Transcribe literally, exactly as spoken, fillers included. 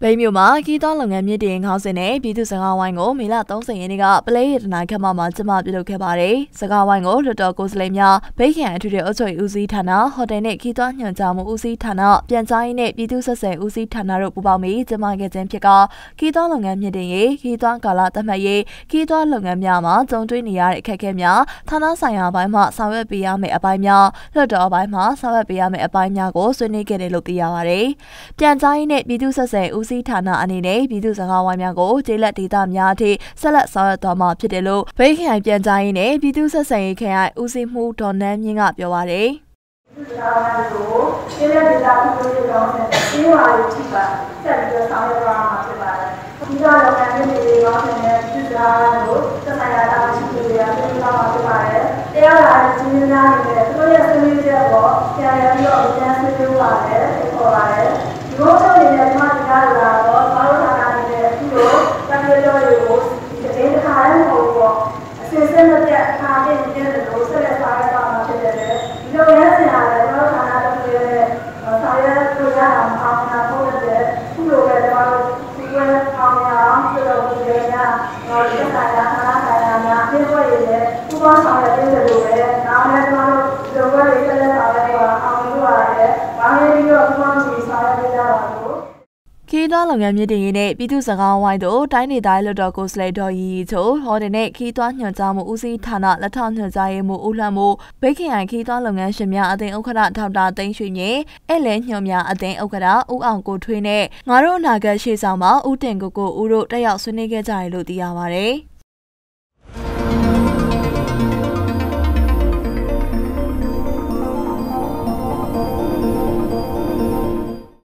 ဘေးမျိုးမှာခီးသွွားလုပ်ငန်းမြစ်တင်ခေါင်းစဉ်နဲ့ပြည်သူ့စကားဝိုင်းကိုမေလသုံးဆယ်ရက်နေ့ကပလဲရတနာခမ်းမမှာကျင်းပပြုလုပ်ခဲ့ပါတယ်။စကားဝိုင်းကိုလွှတ်တော်ကိုယ်စားလှယ်များဗိတ်ခရိုင်အထူးအုပ်ချုပ်ရေးဦးစီးဌာနဟိုတယ်နဲ့ခီးသွွားညွှန်ကြားမှုဦးစီးဌာနပြန်ကြားရေးနဲ့ပြည်သူ့ဆက်ဆံဦးစီးဌာနတို့ပူးပေါင်းပြီးကျင်းပခဲ့ခြင်းဖြစ်ကခီးသွွားလုပ်ငန်းမြစ်တင်ရေးခီးသွွားကာလသတ်မှတ်ရေးခီးသွွားလုပ်ငန်းများမှာကြုံတွေ့နေရတဲ့အခက်အခဲများဌာနဆိုင်ရာပိုင်းမှဆောင်ရွက်ပေးရမယ့်အပိုင်းများလွှတ်တော်အပိုင်းမှာဆောင်ရွက်ပေးရမယ့်အပိုင်းများကိုဆွေးနွေးခဲ့တယ်လို့သိရပါတယ်။ပြန်ကြားရေးနဲ့ပြည်သူ့ဆက်ဆံဦးစီးဌာနအနေနဲ့ပြည်သူ့စကားဝိုင်းများကိုကျေးလက်ဒေသများအထိဆက်လက်ဆောင်ရွက်သွားမှာဖြစ်တယ်လို့ဗိတ်ခရိုင်ပြန်ကြားရေးနဲ့ပြည်သူ့ဆက်ဆံရေးခရိုင်ဦးစီးမှုဒေါ်နန်းမြင့်ကပြောပါတယ်။ဒီလိုမျိုးကိုကျေးလက်ဒေသပြည်သူတွေကောင်းတဲ့ကျေးရွာတွေထိပါဆက်ပြီးတော့ဆောင်ရွက်သွားမှာဖြစ်ပါတယ်။ဒီတော့လုပ်ငန်းတွေကောင်းတဲ့ပြည်သူတွေကိုသက်ဆိုင်ရာတာဝန်ရှိသူတွေကပြုလုပ်မှာဖြစ်ပါတယ်။တရားလာတဲ့ကျေးလက်များတွေနဲ့သူတို့ရဲ့ဆွေးနွေးချက်ပေါ်ပြန်လည်ပြီးတော့ပြန်ဆွေးနွေးပါတယ်ဖြစ်ပေါ်ပါတယ်။ဒီလိုဆိုရင်လည်းဒီမှာဒီကားတွေကတော့ဘာလို့လာတာလဲအခုလိုတက်ပြတော်တွေကိုဒီတဲ့ခါရမ်းပေါ်ပေါ်အစစ်စစ်နဲ့အခါပြည့်နေတဲ့လို့ဆက်လက်ဆောင်ရွက်သွားမှာဖြစ်တယ်။ဒီလိုရစရာလည်းတော့ဌာနတစ်ခုရဲ့ဆောင်ရွက်လို့ရအောင်အောင်နာဖို့တဲ့ခုလိုပဲတော့ဒီကွန်းအောင်ရအောင်ပြုလုပ်ပြီးရတာတော့ဒီဆိုင်ရာဌာနဆိုင်ရာများအဖြစ်ပေါ်ရည်နဲ့ပူးပေါင်းဆောင်ရွက်ပေးတယ်လို့ပဲနောက်လည်းကျွန်တော်တို့ဒီကွန်းလေးဆက်လက်ဆောင်ရွက်သွားအောင်လို့ရတယ်။ဘာလို့ဒီလိုပူးပေါင်းပြီးဆောင်ရွက်ပေးကြပါလို့ခီးသွွားလုပ်ငန်းမြစ်တင်ရေးနဲ့ပြည်သူ့စကားဝိုင်းတို့တိုင်းဒေသလွှတ်တော်ကိုယ်စားလှယ်ဒေါ်ရီရီချိုဟော်တယ်နဲ့ခီးသွွားညွှန်ကြားမှုဦးစီးဌာနလက်ထောက်ညွှန်ကြားရေးမှူးဦးလှမိုးဗိတ်ခရိုင်ခီးသွွားလုပ်ငန်းရှင်များအသင်းဥက္ကဋ္ဌဒေါက်တာသိန်းရွှေမြေအဲ့လဲညွှန်များအသင်းဥက္ကဋ္ဌဦးအောင်ကိုထွေးနဲ့ငါတို့အနာဂတ်ရှေ့ဆောင်မှာဦးတင်ကိုကိုဦးတို့တက်ရောက်ဆွေးနွေးခဲ့ကြတယ်လို့သိရပါတယ်။